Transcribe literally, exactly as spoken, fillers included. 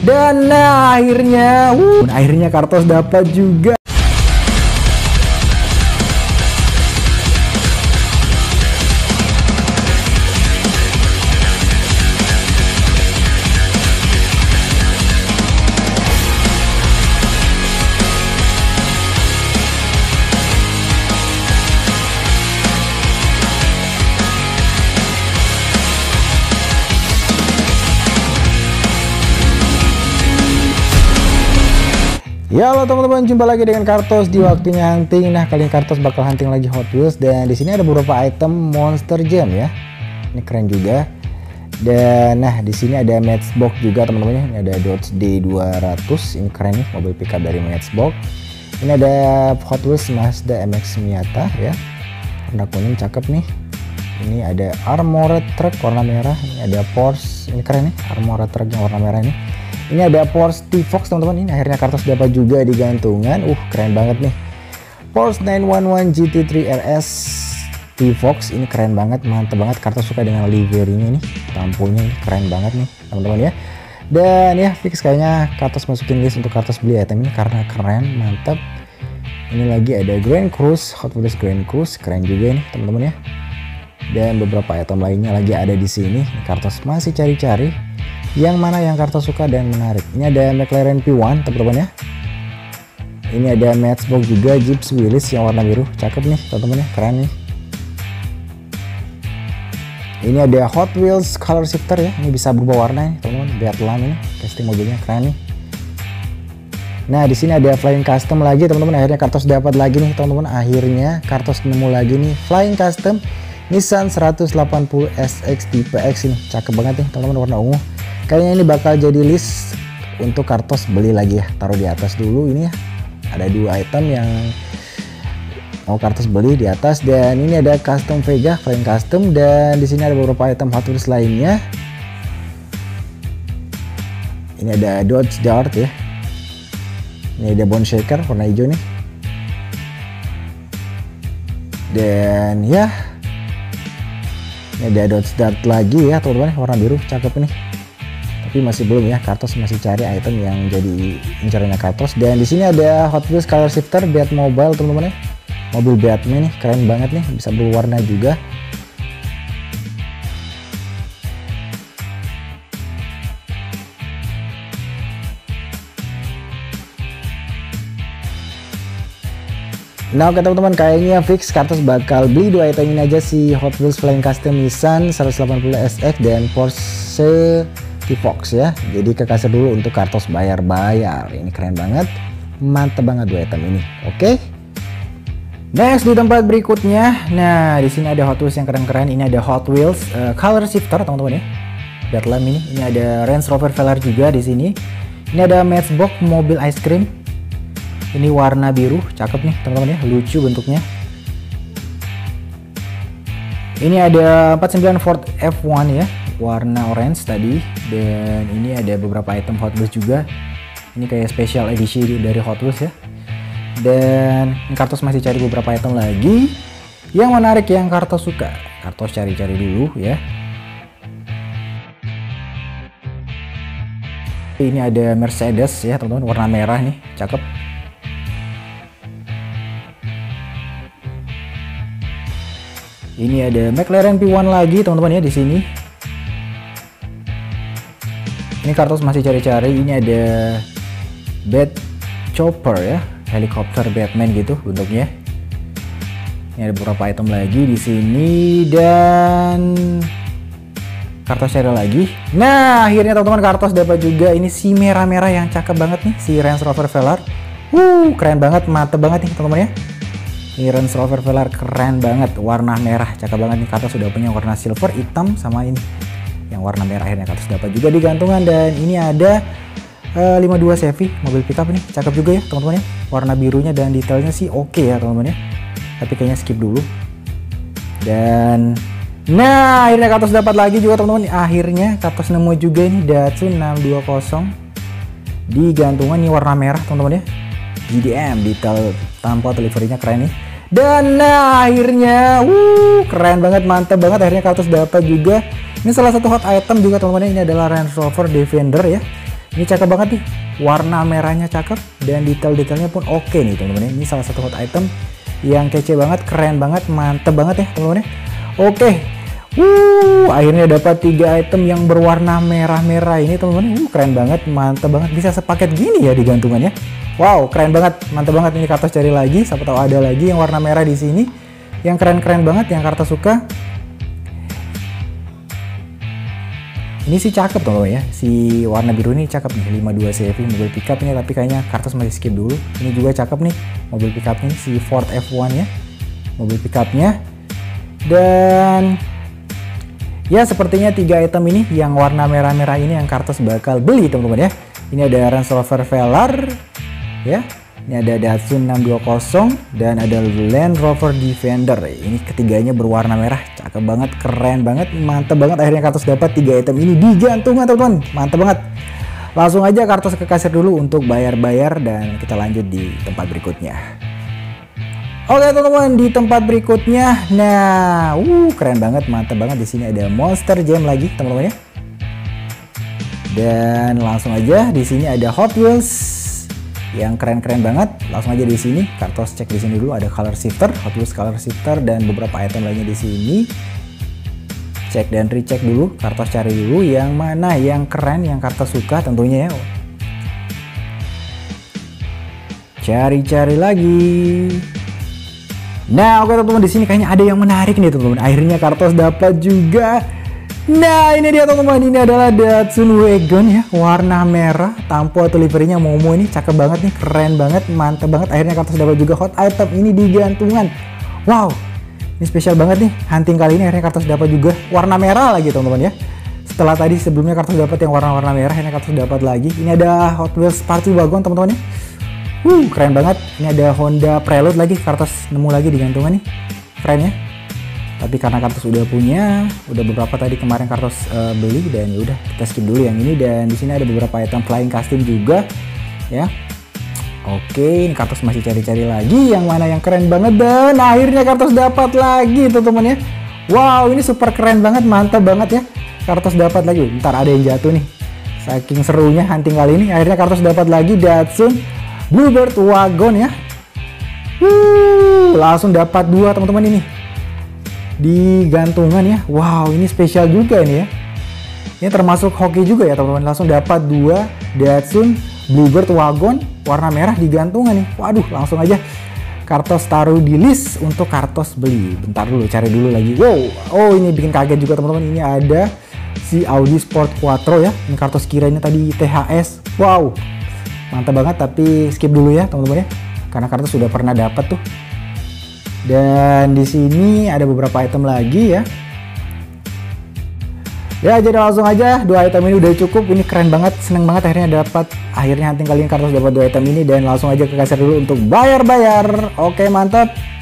Dan nah akhirnya, wuh, akhirnya Kartos dapat juga. Ya halo teman-teman, jumpa lagi dengan Kartos di waktunya hunting. Nah kali ini Kartos bakal hunting lagi Hot Wheels dan di sini ada beberapa item Monster Jam ya. Ini keren juga. Dan nah di sini ada Matchbox juga teman-teman. Ini ada Dodge D dua ratus. Ini keren nih, mobil pickup dari Matchbox. Ini ada Hot Wheels Mazda M X Miata ya. Warna kuning cakep nih. Ini ada Armored Truck warna merah. Ini ada Porsche. Ini keren nih, Armored Truck yang warna merah ini. Ini ada Porsche T-Fox teman-teman. Ini akhirnya Kartos dapat juga di gantungan. Uh keren banget nih, Porsche nine one one G T three R S T-Fox. Ini keren banget, mantep banget. Kartos suka dengan liverynya nih, lampunya ini keren banget nih teman-teman ya. Dan ya fix kayaknya Kartos masukin list untuk Kartos beli item ini karena keren, mantep. Ini lagi ada Grand Cruise, Hot Wheels Grand Cruise, keren juga nih teman-teman ya. Dan beberapa item lainnya lagi ada di sini. Kartos masih cari-cari yang mana yang Kartos suka dan menarik. Ini ada McLaren P satu teman-teman ya. Ini ada Matchbox juga, Jeep Willys yang warna biru, cakep nih teman-teman ya, keren nih. Ini ada Hot Wheels Color Shifter ya, ini bisa berubah warna nih teman-teman. Batlam ini, casting mobilnya keren nih. Nah di sini ada Flying Custom lagi teman-teman. Akhirnya Kartos dapat lagi nih teman-teman. Akhirnya Kartos nemu lagi nih Flying Custom Nissan seratus delapan puluh S X tipe X ini, cakep banget nih teman-teman, warna ungu. Kayaknya ini bakal jadi list untuk Kartos beli lagi ya. Taruh di atas dulu ini ya. Ada dua item yang mau Kartos beli di atas. Dan ini ada Custom Vega, Flying Custom. Dan di sini ada beberapa item Hot Wheels lainnya. Ini ada Dodge Dart ya. Ini ada Bone Shaker warna hijau nih. Dan ya, ini ada Dodge Dart lagi ya teman-teman, warna biru, cakep nih. Tapi masih belum ya, Kartos masih cari item yang jadi incarannya Kartos. Dan di sini ada Hot Wheels Color Shifter Batmobile teman-teman ya. Mobil Batman nih, keren banget nih, bisa berwarna juga. Nah oke teman-teman, kayaknya fix Kartos bakal beli dua item ini aja, si Hot Wheels Flying Custom Nissan seratus delapan puluh S X dan Porsche T-Fox ya. Jadi ke kasir dulu untuk Kartos bayar-bayar. Ini keren banget, mantep banget dua item ini. Oke. Next di tempat berikutnya. Nah di sini ada Hot Wheels yang keren-keren. Ini ada Hot Wheels uh, Color Shifter teman-teman ya. Batlam ini. Ini ada Range Rover Velar juga di sini. Ini ada Matchbox mobil ice cream. Ini warna biru, cakep nih teman-teman ya, lucu bentuknya. Ini ada empat puluh sembilan Ford F satu ya, warna orange tadi. Dan ini ada beberapa item Hot Wheels juga. Ini kayak special edition dari Hot Wheels ya. Dan ini Kartos masih cari beberapa item lagi yang menarik yang Kartos suka. Kartos cari-cari dulu ya. Ini ada Mercedes ya teman-teman, warna merah nih, cakep. Ini ada McLaren P satu lagi teman-teman ya di sini. Ini Kartos masih cari-cari. Ini ada Bat Chopper ya, helikopter Batman gitu bentuknya. Ini ada beberapa item lagi di sini dan Kartos cari lagi. Nah akhirnya teman-teman Kartos dapat juga ini si merah-merah yang cakep banget nih, si Range Rover Velar. Wuh keren banget, mantep banget nih teman-teman ya. Ini Range Rover Velar keren banget, warna merah, cakep banget nih. Kartos sudah punya warna silver, hitam, sama ini yang warna merah. Akhirnya Kartos dapat juga di gantungan. Dan ini ada uh, lima puluh dua Chevy mobil pickup nih, cakep juga ya teman-teman ya. Warna birunya dan detailnya sih oke okay ya teman-teman ya. Tapi kayaknya skip dulu. Dan nah akhirnya Kartos dapat lagi juga teman-teman. Akhirnya Kartos nemu juga ini Datsun enam dua nol di gantungan. Ini warna merah teman-teman ya. G D M, detail tampil deliverynya keren nih. Dan nah akhirnya wuh keren banget, mantap banget. Akhirnya Kartos dapat juga. Ini salah satu hot item juga teman-teman. Ini adalah Range Rover Defender ya. Ini cakep banget nih, warna merahnya cakep dan detail-detailnya pun oke nih teman-teman. Ini salah satu hot item yang kece banget, keren banget, mantep banget ya teman-teman. Oke, uh, akhirnya dapat tiga item yang berwarna merah-merah ini teman-teman. Uh, keren banget, mantep banget, bisa sepaket gini ya digantungannya. Wow, keren banget, mantep banget. Ini Kartos cari lagi, siapa tahu ada lagi yang warna merah di sini, yang keren-keren banget, yang Kartos suka. Ini sih cakep teman-teman ya, si warna biru ini cakep nih, lima puluh dua C V mobil pickup ini, tapi kayaknya Kartos masih skip dulu. Ini juga cakep nih, mobil pickupnya si Ford F satu ya, mobil pickupnya. Dan ya sepertinya tiga item ini yang warna merah-merah ini yang Kartos bakal beli teman-teman ya. Ini ada Range Rover Velar ya, ini ada Datsun enam dua nol dan ada Land Rover Defender. Ini ketiganya berwarna merah, cakep banget, keren banget, mantep banget. Akhirnya Kartos dapat tiga item ini di gantungan teman-teman, mantep banget. Langsung aja Kartos ke kasir dulu untuk bayar-bayar dan kita lanjut di tempat berikutnya. Oke teman-teman, di tempat berikutnya, nah, uh keren banget, mantep banget. Di sini ada Monster Jam lagi teman-teman ya. Dan langsung aja di sini ada Hot Wheels yang keren-keren banget. Langsung aja di sini Kartos cek di sini dulu, ada color shifter, Hot Wheels color shifter dan beberapa item lainnya di sini. Cek dan recheck dulu, Kartos cari dulu yang mana yang keren, yang Kartos suka tentunya ya. Cari-cari lagi. Nah, oke teman-teman, di sini kayaknya ada yang menarik nih teman-teman. Akhirnya Kartos dapat juga. Nah, ini dia teman-teman, ini adalah Datsun Wagon ya, warna merah, tampo atau liverinya Momo. Ini cakep banget nih, keren banget, mantep banget. Akhirnya Kartos dapat juga hot item ini di gantungan. Wow, ini spesial banget nih, hunting kali ini akhirnya Kartos dapat juga warna merah lagi teman-teman ya. Setelah tadi sebelumnya Kartos dapat yang warna-warna merah, akhirnya Kartos dapat lagi. Ini ada Hot Wheels Party Wagon teman-teman ya. Uh, keren banget. Ini ada Honda Prelude lagi, Kartos nemu lagi di gantungan nih, keren ya. Tapi karena Kartos udah punya, udah beberapa tadi kemarin Kartos uh, beli, dan ya udah kita skip dulu yang ini. Dan di sini ada beberapa item flying costume juga ya. Oke, ini Kartos masih cari-cari lagi yang mana yang keren banget, dan akhirnya Kartos dapat lagi teman-teman ya. Wow, ini super keren banget, mantap banget ya. Kartos dapat lagi. Ntar ada yang jatuh nih. Saking serunya hunting kali ini, akhirnya Kartos dapat lagi Datsun Bluebird Wagon ya. Wuh, langsung dapat dua teman-teman ini di gantungan ya. Wow, ini spesial juga ini ya. Ini termasuk hoki juga ya teman-teman. Langsung dapat dua Datsun Bluebird Wagon warna merah di gantungan nih. Waduh, langsung aja Kartos taruh di list untuk Kartos beli. Bentar dulu, cari dulu lagi. Wow, oh ini bikin kaget juga teman-teman. Ini ada si Audi Sport Quattro ya. Ini Kartos kira ini tadi T H S. Wow, mantap banget, tapi skip dulu ya teman-teman ya, karena Kartos sudah pernah dapat tuh. Dan di sini ada beberapa item lagi ya. Ya, jadi langsung aja dua item ini udah cukup. Ini keren banget, seneng banget akhirnya dapat. Akhirnya hunting kali ini Kartos dapat dua item ini, dan langsung aja ke kasir dulu untuk bayar-bayar. Oke, mantap.